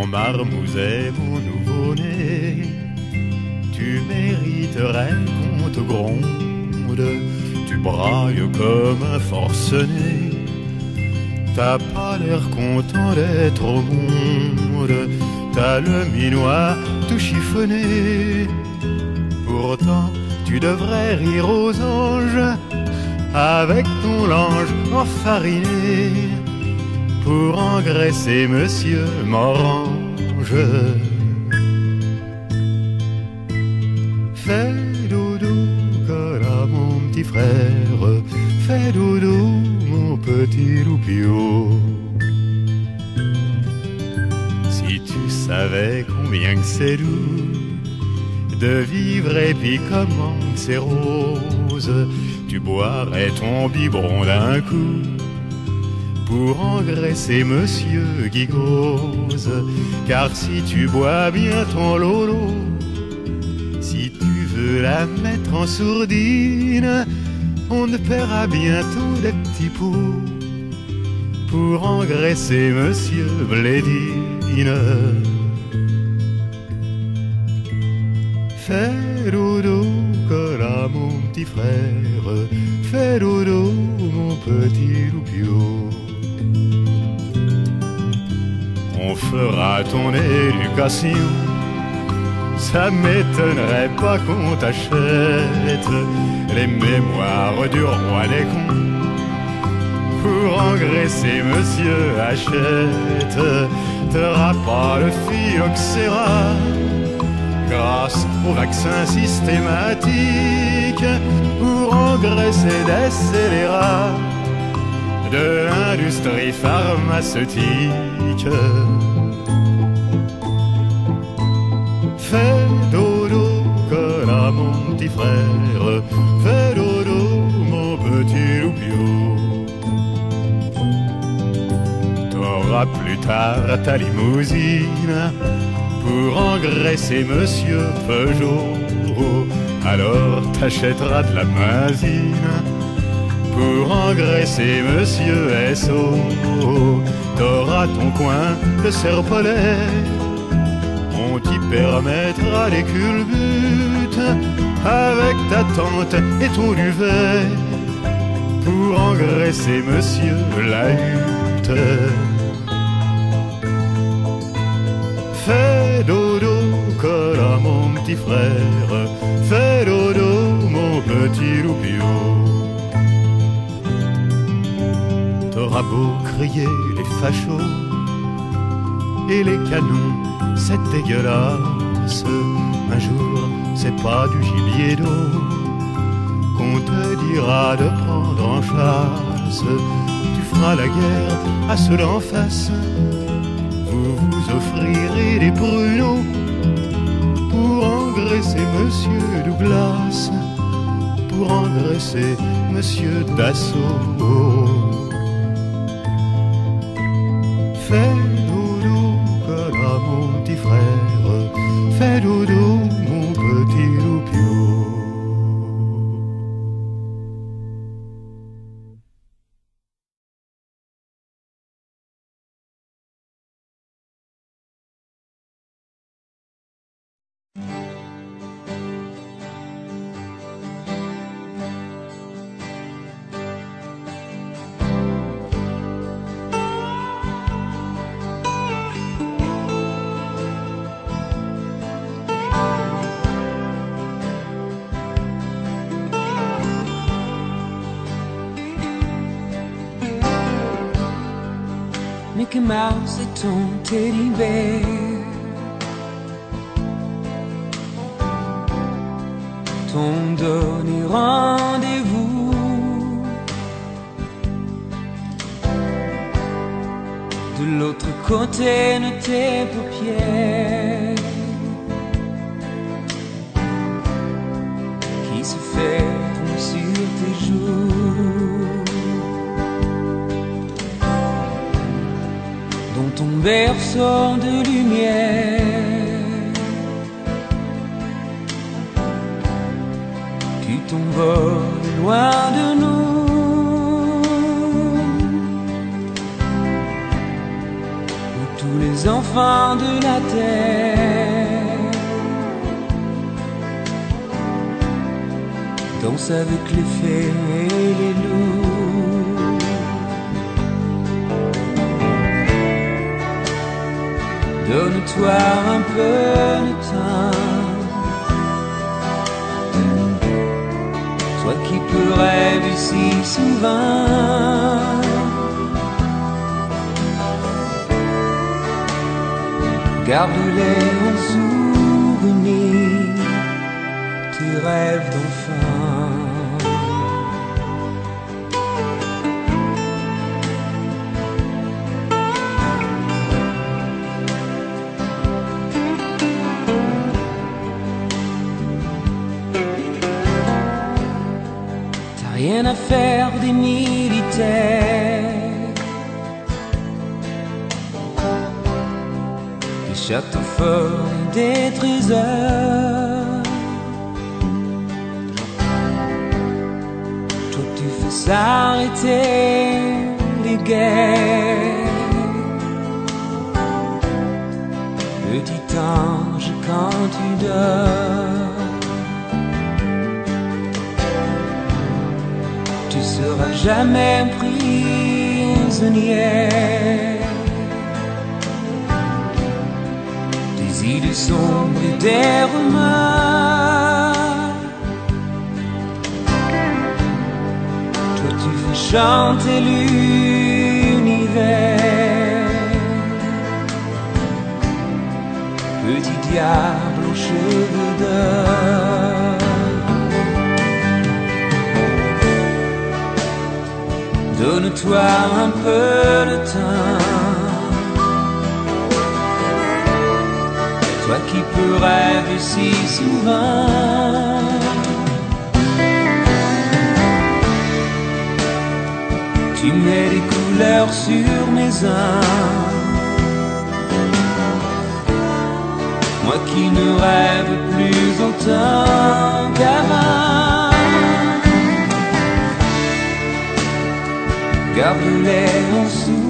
marmouset, mon nouveau-né, tu mériterais qu'on te gronde. Tu brailles comme un forcené, t'as pas l'air content d'être au monde. T'as le minois tout chiffonné, pourtant tu devrais rire aux anges avec ton lange enfariné pour engraisser Monsieur Morange. Fais dodo, cola mon petit frère, fais dodo mon petit loupio. Si tu savais combien que c'est doux de vivre et puis comment que c'est rose, tu boirais ton biberon d'un coup pour engraisser Monsieur Guigose. Car si tu bois bien ton lolo, si tu veux la mettre en sourdine, on te paiera bientôt des petits pots pour engraisser Monsieur Blédine. Fais dodo, cola mon petit frère, fais dodo mon petit loupio. On fera ton éducation, ça m'étonnerait pas qu'on t'achète les mémoires du roi des cons pour engraisser Monsieur Hachette. T'auras pas le phylloxéra grâce au vaccin systématique pour engraisser des scélérats de l'industrie pharmaceutique. Fais dodo, cola mon petit frère, fais dodo mon petit loupio. T'auras plus tard ta limousine pour engraisser Monsieur Peugeot. Alors t'achèteras de la mazine pour engraisser Monsieur S.O. T'auras ton coin de serpolet, on t'y permettra les culbutes avec ta tante et ton duvet pour engraisser Monsieur Lahute. Fais dodo, cola mon petit frère, fais dodo mon petit loupio. T'auras beau crier les fachos et les canons, c'est dégueulasse. Un jour, c'est pas du gibier d'eau qu'on te dira de prendre en chasse. Tu feras la guerre à ceux d'en face, vous vous offrirez des pruneaux pour engraisser Monsieur Douglas, pour engraisser Monsieur Dassault. Fais dodo, cola mon petit frère, fais dodo mon petit loupio. Mickey Mouse est ton teddy bear, ton dernier rendez-vous. De l'autre côté de tes paupières qui se ferment sur tes joues, dans ton berceau de lumière, tu t'envoles loin de nous, où tous tous les enfants de la terre dansent avec les fées et les loups. Donne-toi un peu de temps, toi qui peux rêver si souvent. Garde-les en souvenir, tes rêves d'enfant. T'as rien à faire des militaires, châteaux forts et des trésors. Toi tu fais s'arrêter les guerres. Petit ange quand tu dors, tu seras jamais prisonnière des idées sombres et des remords. Toi tu fais chanter l'univers, petit diable aux cheveux d'or. Donne-toi un peu de temps, toi qui peux rêver si souvent. Tu mets des couleurs sur mes âmes, moi qui ne rêve plus autant qu'avant. Garde-les en souvenir,